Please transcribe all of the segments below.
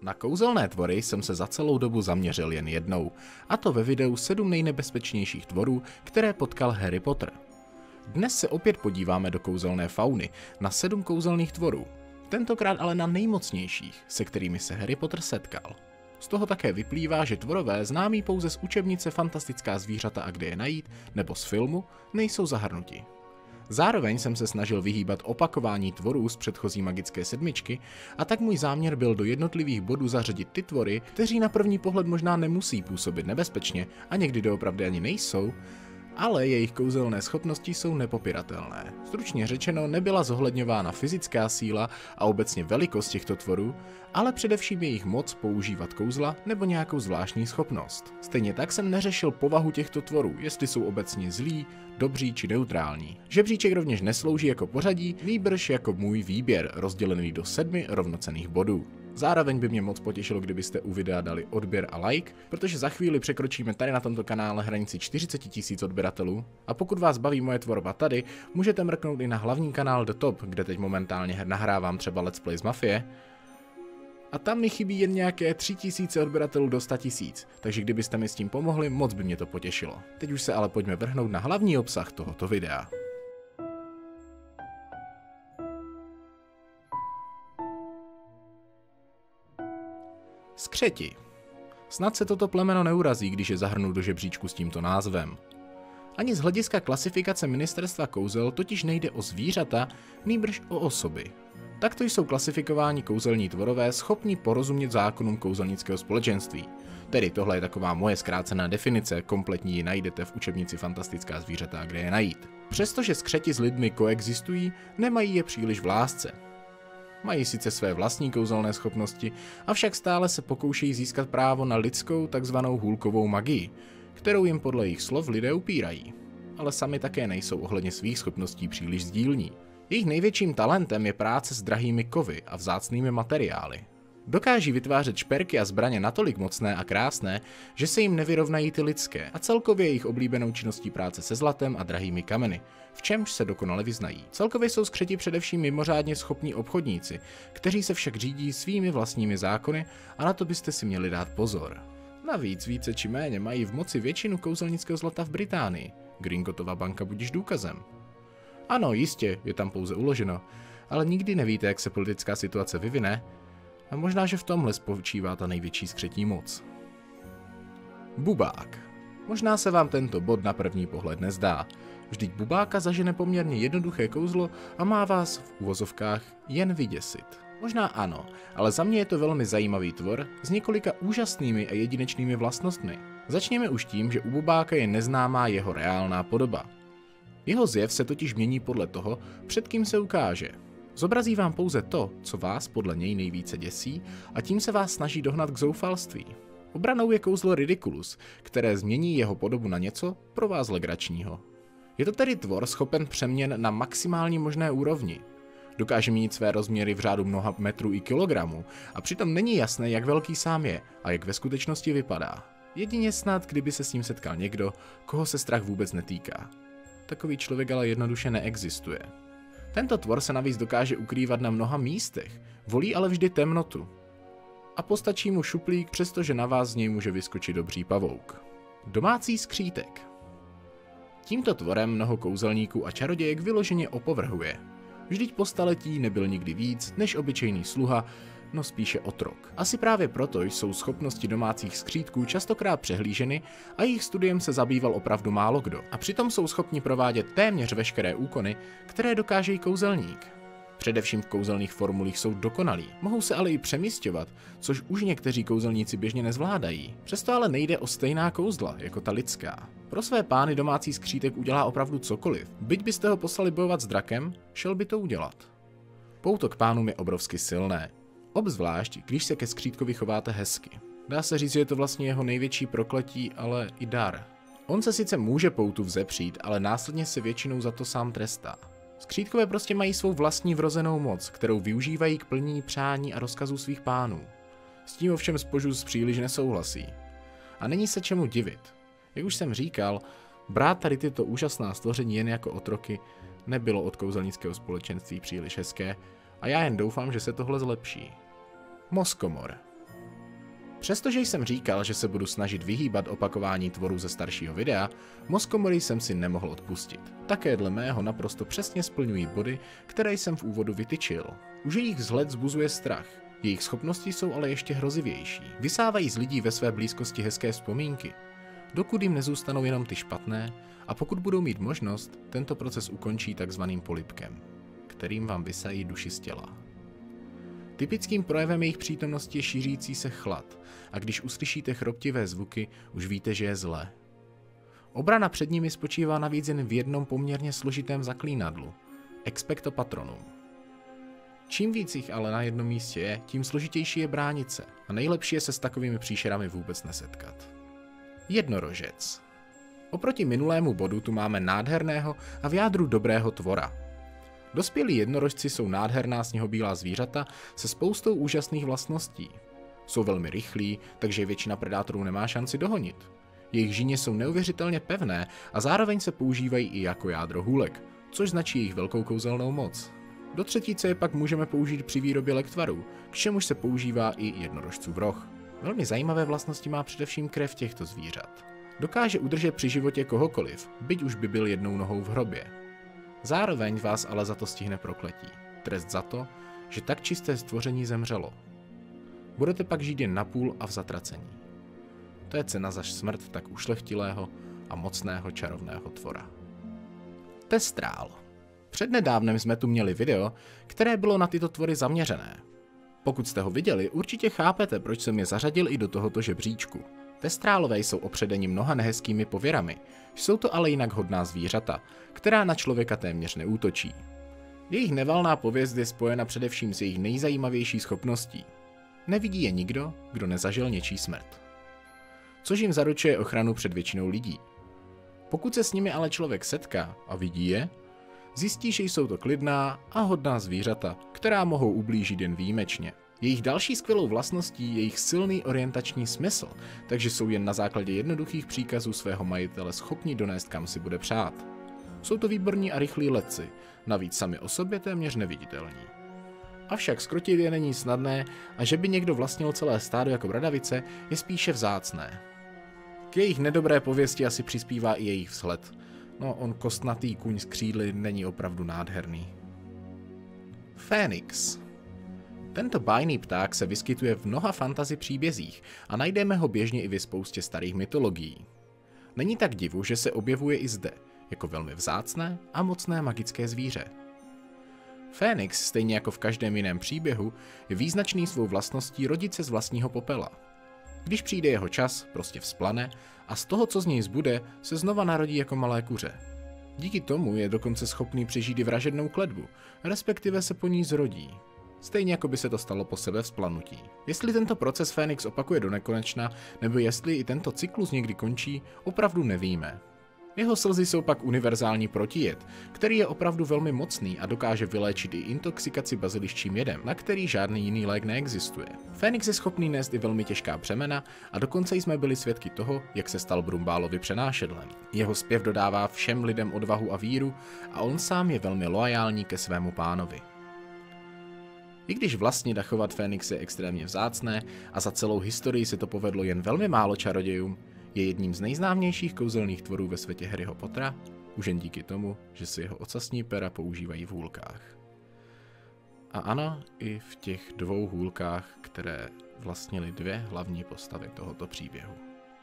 Na kouzelné tvory jsem se za celou dobu zaměřil jen jednou, a to ve videu 7 nejnebezpečnějších tvorů, které potkal Harry Potter. Dnes se opět podíváme do kouzelné fauny, na 7 kouzelných tvorů, tentokrát ale na nejmocnějších, se kterými se Harry Potter setkal. Z toho také vyplývá, že tvorové známí pouze z učebnice Fantastická zvířata a kde je najít, nebo z filmu, nejsou zahrnuti. Zároveň jsem se snažil vyhýbat opakování tvorů z předchozí magické sedmičky, a tak můj záměr byl do jednotlivých bodů zařadit ty tvory, kteří na první pohled možná nemusí působit nebezpečně a někdy doopravdy ani nejsou, ale jejich kouzelné schopnosti jsou nepopiratelné. Stručně řečeno, nebyla zohledňována fyzická síla a obecně velikost těchto tvorů, ale především jejich moc používat kouzla nebo nějakou zvláštní schopnost. Stejně tak jsem neřešil povahu těchto tvorů, jestli jsou obecně zlí, dobří či neutrální. Žebříček rovněž neslouží jako pořadí, nýbrž jako můj výběr, rozdělený do 7 rovnocenných bodů. Zároveň by mě moc potěšilo, kdybyste u videa dali odběr a like, protože za chvíli překročíme tady na tomto kanále hranici 40 000 odběratelů. A pokud vás baví moje tvorba tady, můžete mrknout i na hlavní kanál The Top, kde teď momentálně nahrávám třeba Let's Play z Mafie. A tam mi chybí jen nějaké 3000 odběratelů do 100 000, takže kdybyste mi s tím pomohli, moc by mě to potěšilo. Teď už se ale pojďme vrhnout na hlavní obsah tohoto videa. Skřeti. Snad se toto plemeno neurazí, když je zahrnu do žebříčku s tímto názvem. Ani z hlediska klasifikace Ministerstva kouzel totiž nejde o zvířata, nýbrž o osoby. Takto jsou klasifikováni kouzelní tvorové schopni porozumět zákonům kouzelnického společenství. Tedy tohle je taková moje zkrácená definice, kompletní ji najdete v učebnici Fantastická zvířata a kde je najít. Přestože skřeti s lidmi koexistují, nemají je příliš v lásce. Mají sice své vlastní kouzelné schopnosti, avšak stále se pokoušejí získat právo na lidskou takzvanou hůlkovou magii, kterou jim podle jejich slov lidé upírají. Ale sami také nejsou ohledně svých schopností příliš sdílní. Jejich největším talentem je práce s drahými kovy a vzácnými materiály. Dokáží vytvářet šperky a zbraně natolik mocné a krásné, že se jim nevyrovnají ty lidské, a celkově jejich oblíbenou činností práce se zlatem a drahými kameny, v čemž se dokonale vyznají. Celkově jsou skřeti především mimořádně schopní obchodníci, kteří se však řídí svými vlastními zákony, a na to byste si měli dát pozor. Navíc více či méně mají v moci většinu kouzelnického zlata v Británii, Gringotova banka budiž důkazem. Ano, jistě, je tam pouze uloženo, ale nikdy nevíte, jak se politická situace vyvine, a možná, že v tomhle spočívá ta největší skřetí moc. Bubák. Možná se vám tento bod na první pohled nezdá. Vždyť bubáka zažene poměrně jednoduché kouzlo a má vás v uvozovkách jen vyděsit. Možná ano, ale za mě je to velmi zajímavý tvor s několika úžasnými a jedinečnými vlastnostmi. Začněme už tím, že u bubáka je neznámá jeho reálná podoba. Jeho zjev se totiž mění podle toho, před kým se ukáže. Zobrazí vám pouze to, co vás podle něj nejvíce děsí, a tím se vás snaží dohnat k zoufalství. Obranou je kouzlo Ridiculus, které změní jeho podobu na něco pro vás legračního. Je to tedy tvor schopen přeměn na maximální možné úrovni. Dokáže měnit své rozměry v řádu mnoha metrů i kilogramů, a přitom není jasné, jak velký sám je a jak ve skutečnosti vypadá. Jedině snad, kdyby se s ním setkal někdo, koho se strach vůbec netýká. Takový člověk ale jednoduše neexistuje. Tento tvor se navíc dokáže ukrývat na mnoha místech, volí ale vždy temnotu. A postačí mu šuplík, přestože na vás z něj může vyskočit dobří pavouk. Domácí skřítek. Tímto tvorem mnoho kouzelníků a čarodějek vyloženě opovrhuje. Vždyť po staletí nebyl nikdy víc než obyčejný sluha, no spíše otrok. Asi právě proto jsou schopnosti domácích skřítků častokrát přehlíženy a jejich studiem se zabýval opravdu málo kdo. A přitom jsou schopni provádět téměř veškeré úkony, které dokáže i kouzelník. Především v kouzelných formulích jsou dokonalí, mohou se ale i přemisťovat, což už někteří kouzelníci běžně nezvládají. Přesto ale nejde o stejná kouzla jako ta lidská. Pro své pány domácí skřítek udělá opravdu cokoliv. Byť byste ho poslali bojovat s drakem, šel by to udělat. Pouto k pánům je obrovsky silné. Obzvlášť, když se ke skřítkovi chováte hezky. Dá se říct, že je to vlastně jeho největší prokletí, ale i dar. On se sice může poutu vzepřít, ale následně se většinou za to sám trestá. Skřítkové prostě mají svou vlastní vrozenou moc, kterou využívají k plnění přání a rozkazů svých pánů. S tím ovšem Spožus příliš nesouhlasí. A není se čemu divit. Jak už jsem říkal, brát tady tyto úžasná stvoření jen jako otroky nebylo od kouzelnického společenství příliš hezké a já jen doufám, že se tohle zlepší. Moskomor. Přestože jsem říkal, že se budu snažit vyhýbat opakování tvorů ze staršího videa, mozkomory jsem si nemohl odpustit. Také dle mého naprosto přesně splňují body, které jsem v úvodu vytyčil. Už jejich vzhled vzbuzuje strach. Jejich schopnosti jsou ale ještě hrozivější. Vysávají z lidí ve své blízkosti hezké vzpomínky. Dokud jim nezůstanou jenom ty špatné, a pokud budou mít možnost, tento proces ukončí takzvaným polibkem, kterým vám vysají duši z těla. Typickým projevem jejich přítomnosti je šířící se chlad, a když uslyšíte chroptivé zvuky, už víte, že je zlé. Obrana před nimi spočívá navíc jen v jednom poměrně složitém zaklínadlu – expecto patronum. Čím víc jich ale na jednom místě je, tím složitější je bránit se a nejlepší je se s takovými příšerami vůbec nesetkat. Jednorožec. Oproti minulému bodu tu máme nádherného a v jádru dobrého tvora. Dospělí jednorožci jsou nádherná sněhobílá zvířata se spoustou úžasných vlastností. Jsou velmi rychlí, takže většina predátorů nemá šanci dohonit. Jejich žíně jsou neuvěřitelně pevné a zároveň se používají i jako jádro hůlek, což značí jejich velkou kouzelnou moc. Do třetice je pak můžeme použít při výrobě lektvarů, k čemuž se používá i jednorožcův roh. Velmi zajímavé vlastnosti má především krev těchto zvířat. Dokáže udržet při životě kohokoliv, byť už by byl jednou nohou v hrobě. Zároveň vás ale za to stihne prokletí. Trest za to, že tak čisté stvoření zemřelo. Budete pak žít jen napůl a v zatracení. To je cena za smrt tak ušlechtilého a mocného čarovného tvora. Testrál. Přednedávnem jsme tu měli video, které bylo na tyto tvory zaměřené. Pokud jste ho viděli, určitě chápete, proč jsem je zařadil i do tohoto žebříčku. Testrálové jsou opředeni mnoha nehezkými pověrami, jsou to ale jinak hodná zvířata, která na člověka téměř neútočí. Jejich nevalná pověst je spojena především s jejich nejzajímavější schopností. Nevidí je nikdo, kdo nezažil něčí smrt. Což jim zaručuje ochranu před většinou lidí. Pokud se s nimi ale člověk setká a vidí je, zjistí, že jsou to klidná a hodná zvířata, která mohou ublížit jen výjimečně. Jejich další skvělou vlastností je jejich silný orientační smysl, takže jsou jen na základě jednoduchých příkazů svého majitele schopni donést, kam si bude přát. Jsou to výborní a rychlí letci, navíc sami o sobě téměř neviditelní. Avšak zkrotit je není snadné a že by někdo vlastnil celé stádo jako bradavice, je spíše vzácné. K jejich nedobré pověsti asi přispívá i jejich vzhled. No, on kostnatý kůň s křídly není opravdu nádherný. Fénix. Tento bájný pták se vyskytuje v mnoha fantasy příbězích a najdeme ho běžně i ve spoustě starých mytologií. Není tak divu, že se objevuje i zde, jako velmi vzácné a mocné magické zvíře. Fénix, stejně jako v každém jiném příběhu, je význačný svou vlastností rodit se z vlastního popela. Když přijde jeho čas, prostě vzplane a z toho, co z něj zbude, se znova narodí jako malé kuře. Díky tomu je dokonce schopný přežít i vražednou kletbu, respektive se po ní zrodí. Stejně jako by se to stalo po sebevzplanutí. Jestli tento proces Fénix opakuje do nekonečna, nebo jestli i tento cyklus někdy končí, opravdu nevíme. Jeho slzy jsou pak univerzální protijed, který je opravdu velmi mocný a dokáže vyléčit i intoxikaci baziliščím jedem, na který žádný jiný lék neexistuje. Fénix je schopný nést i velmi těžká břemena a dokonce jsme byli svědky toho, jak se stal Brumbálovi přenášedlem. Jeho zpěv dodává všem lidem odvahu a víru a on sám je velmi loajální ke svému pánovi. I když vlastně dachovat Fénix je extrémně vzácné a za celou historii se to povedlo jen velmi málo čarodějům, je jedním z nejznámějších kouzelných tvorů ve světě Harryho Pottera, už jen díky tomu, že si jeho ocasní pera používají v hůlkách. A ano, i v těch dvou hůlkách, které vlastnily dvě hlavní postavy tohoto příběhu.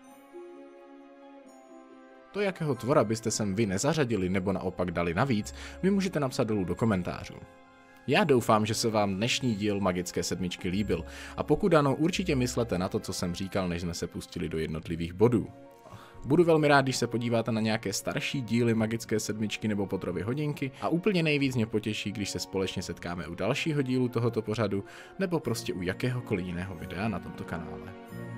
To, jakého tvora byste sem vy nezařadili nebo naopak dali navíc, mi můžete napsat dolů do komentářů. Já doufám, že se vám dnešní díl Magické sedmičky líbil a pokud ano, určitě myslete na to, co jsem říkal, než jsme se pustili do jednotlivých bodů. Budu velmi rád, když se podíváte na nějaké starší díly Magické sedmičky nebo Potterovy hodinky a úplně nejvíc mě potěší, když se společně setkáme u dalšího dílu tohoto pořadu nebo prostě u jakéhokoliv jiného videa na tomto kanále.